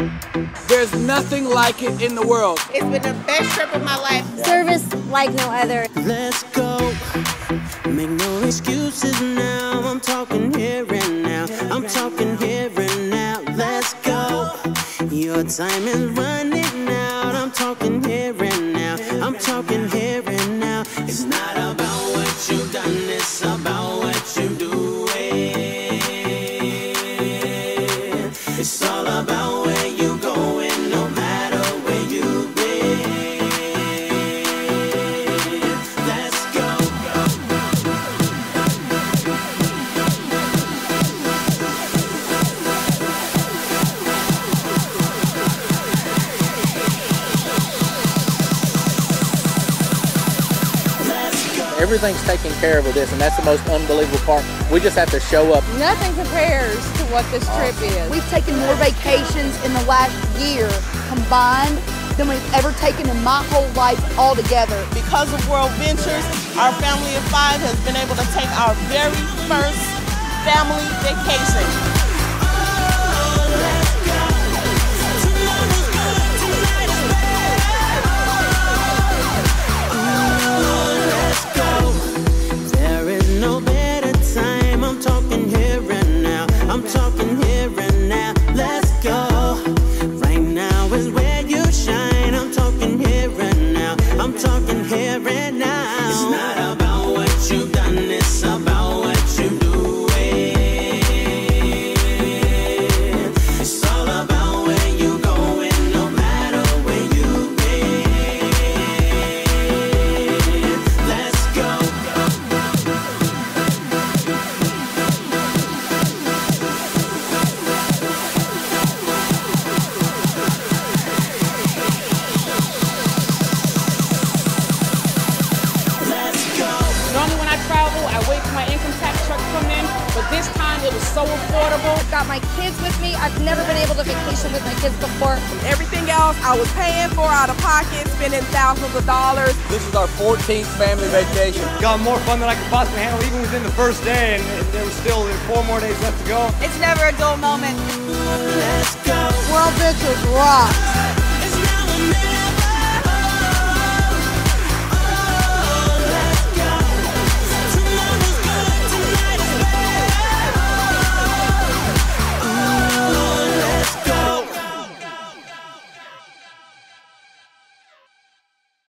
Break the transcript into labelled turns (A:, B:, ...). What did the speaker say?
A: There's nothing like it in the world.
B: It's been the best trip of my life.
C: Service like no other.
D: Let's go. Make no excuses now. I'm talking here and now. I'm talking here and now. Let's go. Your time is running out. I'm talking here and now. I'm talking here and now. It's not about what you've done, it's about what you do. It's all about where you going, no matter where you've been. Let's go.
E: Everything's taken care of with this, and that's the most unbelievable part. We just have to show up.
F: Nothing compares to what this trip is.
G: We've taken more vacations in the last year combined than we've ever taken in my whole life altogether.
B: Because of World Ventures, our family of 5 has been able to take our very first family vacation.
D: I'm talking here and now, let's go. Right now is where you shine. I'm talking here and now, I'm talking here and now. It's not about what you've done, it's about what you do. It's all about where you going, no matter where you've been. Let's go.
F: Normally when I travel, I wait for my income tax truck to come in, but this time it was so affordable.
C: I've got my kids with me. I've never been able to vacation with my kids before.
B: Everything else I was paying for out of pocket, spending thousands of dollars.
A: This is our 14th family vacation.
H: Got more fun than I could possibly handle, even within the first day, and there was still 4 more days left to go.
B: It's never a dull moment.
D: Let's go.
F: World Ventures rocks.